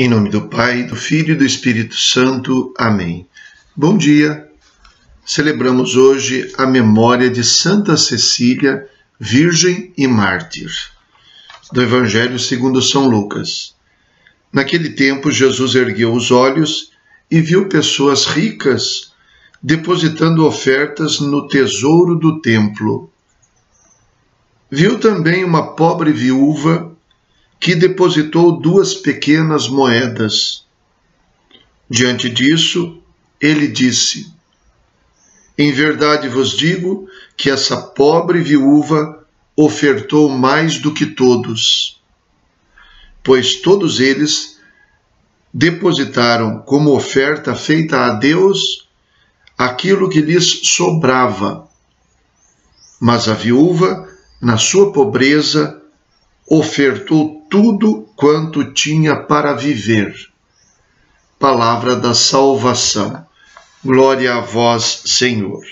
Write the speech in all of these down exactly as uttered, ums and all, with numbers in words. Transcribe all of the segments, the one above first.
Em nome do Pai, do Filho e do Espírito Santo. Amém. Bom dia. Celebramos hoje a memória de Santa Cecília, Virgem e Mártir, do Evangelho segundo São Lucas. Naquele tempo, Jesus ergueu os olhos e viu pessoas ricas depositando ofertas no tesouro do templo. Viu também uma pobre viúva que depositou duas pequenas moedas. Diante disso, ele disse: Em verdade vos digo que essa pobre viúva ofertou mais do que todos, pois todos eles depositaram como oferta feita a Deus aquilo que lhes sobrava. Mas a viúva, na sua pobreza, ofertou tudo quanto tinha para viver. Palavra da salvação. Glória a vós, Senhor.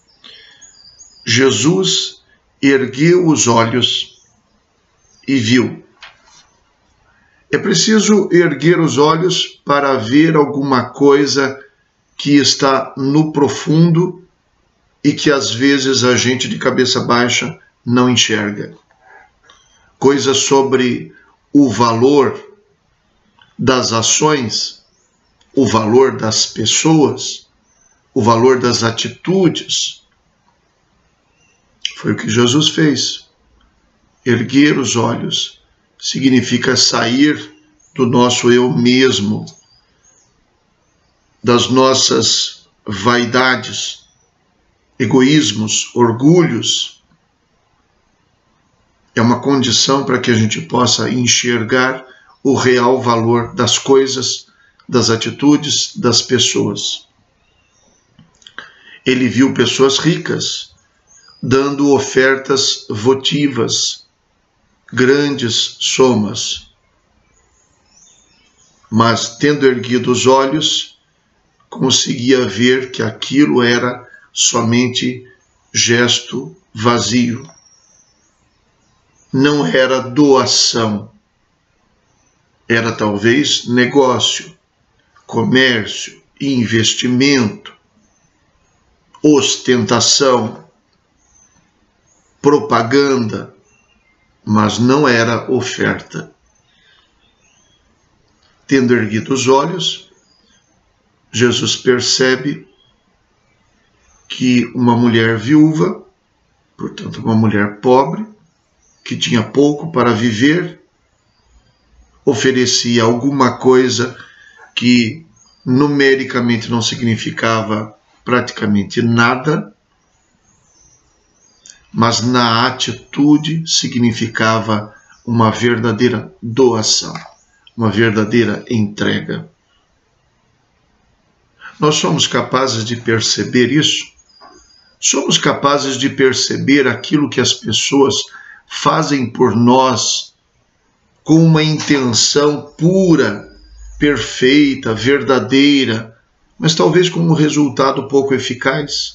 Jesus ergueu os olhos e viu. É preciso erguer os olhos para ver alguma coisa que está no profundo e que às vezes a gente de cabeça baixa não enxerga. Coisas sobre o valor das ações, o valor das pessoas, o valor das atitudes. Foi o que Jesus fez. Erguer os olhos significa sair do nosso eu mesmo, das nossas vaidades, egoísmos, orgulhos. É uma condição para que a gente possa enxergar o real valor das coisas, das atitudes, das pessoas. Ele viu pessoas ricas dando ofertas votivas, grandes somas. Mas, tendo erguido os olhos, conseguia ver que aquilo era somente gesto vazio. Não era doação, era talvez negócio, comércio, investimento, ostentação, propaganda, mas não era oferta. Tendo erguido os olhos, Jesus percebe que uma mulher viúva, portanto uma mulher pobre, que tinha pouco para viver, oferecia alguma coisa que numericamente não significava praticamente nada, mas na atitude significava uma verdadeira doação, uma verdadeira entrega. Nós somos capazes de perceber isso? Somos capazes de perceber aquilo que as pessoas fazem por nós com uma intenção pura, perfeita, verdadeira, mas talvez com um resultado pouco eficaz?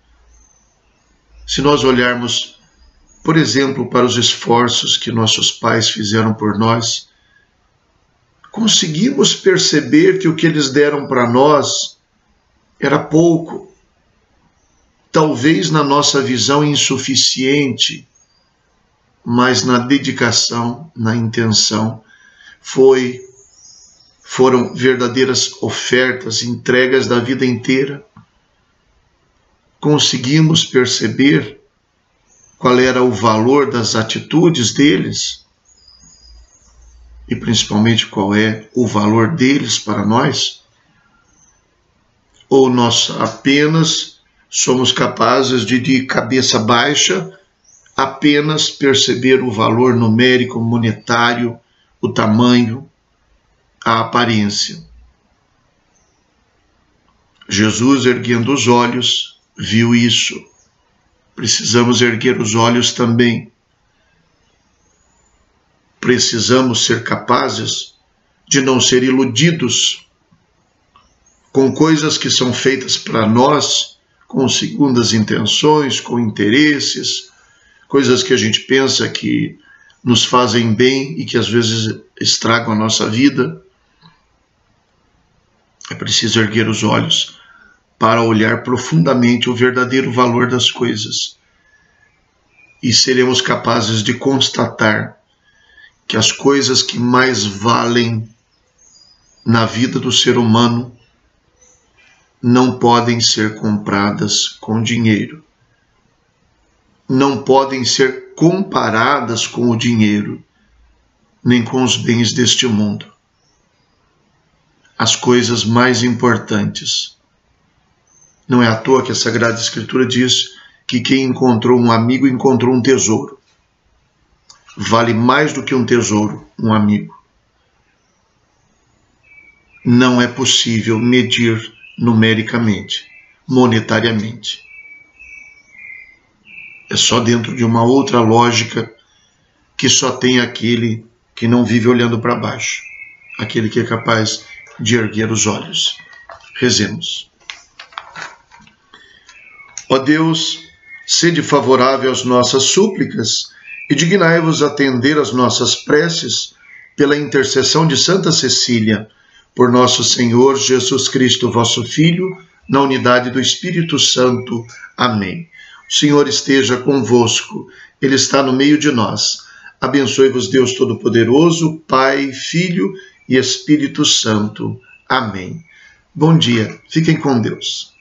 Se nós olharmos, por exemplo, para os esforços que nossos pais fizeram por nós, conseguimos perceber que o que eles deram para nós era pouco, talvez na nossa visão insuficiente, mas na dedicação, na intenção, foi, foram verdadeiras ofertas, entregas da vida inteira. Conseguimos perceber qual era o valor das atitudes deles e principalmente qual é o valor deles para nós? Ou nós apenas somos capazes de, de cabeça baixa, apenas perceber o valor numérico, monetário, o tamanho, a aparência? Jesus, erguendo os olhos, viu isso. Precisamos erguer os olhos também. Precisamos ser capazes de não ser iludidos com coisas que são feitas para nós, com segundas intenções, com interesses, coisas que a gente pensa que nos fazem bem e que às vezes estragam a nossa vida. É preciso erguer os olhos para olhar profundamente o verdadeiro valor das coisas. E seremos capazes de constatar que as coisas que mais valem na vida do ser humano não podem ser compradas com dinheiro. Não podem ser comparadas com o dinheiro, nem com os bens deste mundo. As coisas mais importantes. Não é à toa que a Sagrada Escritura diz que quem encontrou um amigo encontrou um tesouro. Vale mais do que um tesouro, um amigo. Não é possível medir numericamente, monetariamente. É só dentro de uma outra lógica que só tem aquele que não vive olhando para baixo, aquele que é capaz de erguer os olhos. Rezemos. Ó Deus, sede favorável às nossas súplicas e dignai-vos atender às nossas preces pela intercessão de Santa Cecília, por nosso Senhor Jesus Cristo, vosso Filho, na unidade do Espírito Santo. Amém. O Senhor esteja convosco, Ele está no meio de nós. Abençoe-vos Deus Todo-Poderoso, Pai, Filho e Espírito Santo. Amém. Bom dia, fiquem com Deus.